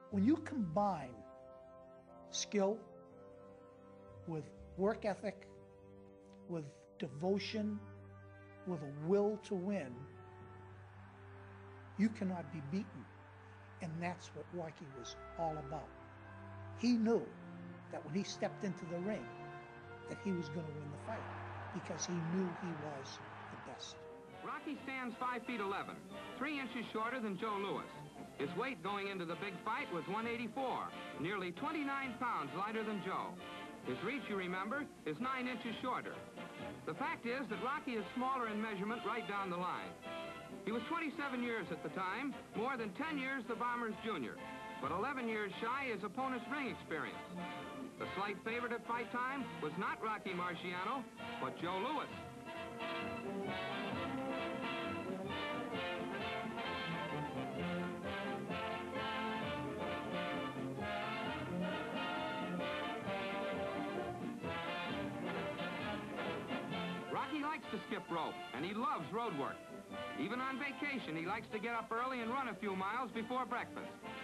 When you combine skill with work ethic, with devotion, with a will to win, you cannot be beaten. And that's what Rocky was all about. He knew that when he stepped into the ring, that he was going to win the fight because he knew he was the best. Rocky stands 5 feet 11, 3 inches shorter than Joe Louis. His weight going into the big fight was 184, nearly 29 pounds lighter than Joe. His reach, you remember, is 9 inches shorter. The fact is that Rocky is smaller in measurement right down the line. He was 27 years at the time, more than 10 years the Bomber's junior, but 11 years shy his opponent's ring experience. The slight favorite at fight time was not Rocky Marciano, but Joe Louis. Rocky likes to skip rope, and he loves road work. Even on vacation, he likes to get up early and run a few miles before breakfast.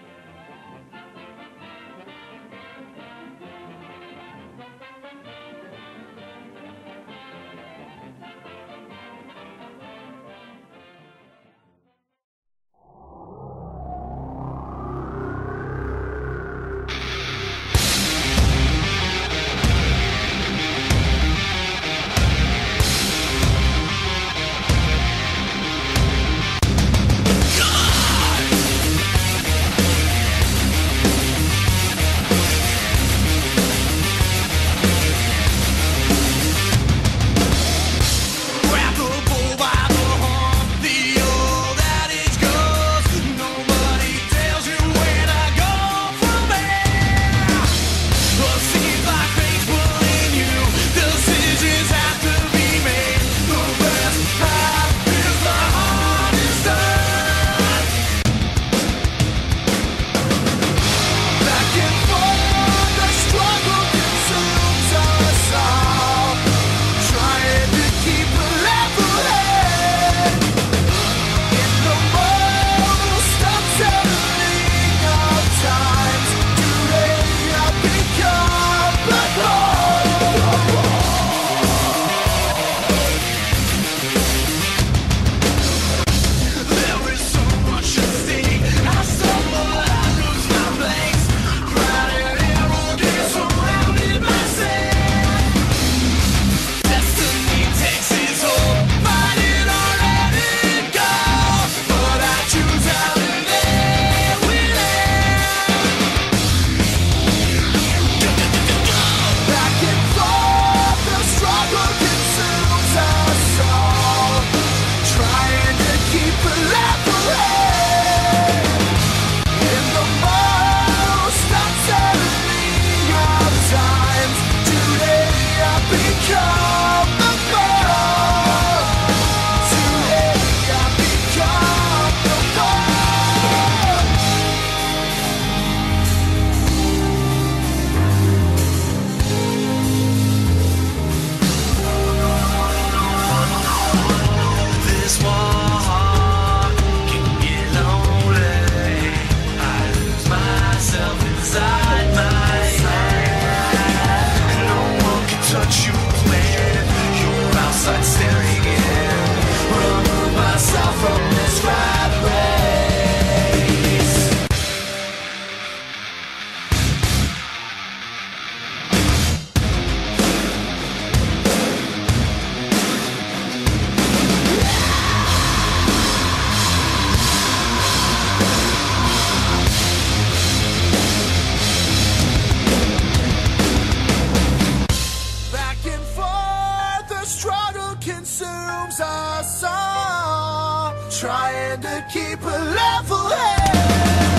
Trying to keep a level head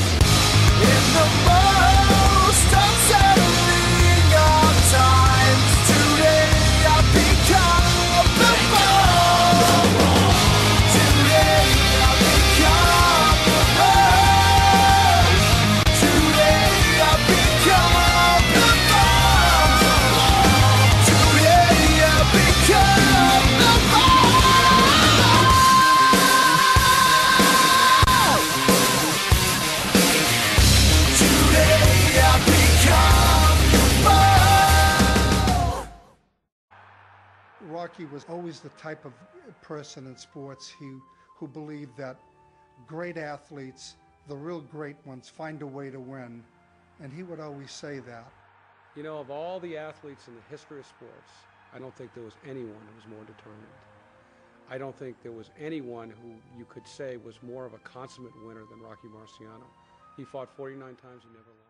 in the most unsettling of times. Today I've become the bomb. Today I've become the bomb. Today I've become the bomb. Today I've become the bomb. Rocky was always the type of person in sports who believed that great athletes, the real great ones, find a way to win. And he would always say that. You know, of all the athletes in the history of sports, I don't think there was anyone who was more determined. I don't think there was anyone who you could say was more of a consummate winner than Rocky Marciano. He fought 49 times, he never lost.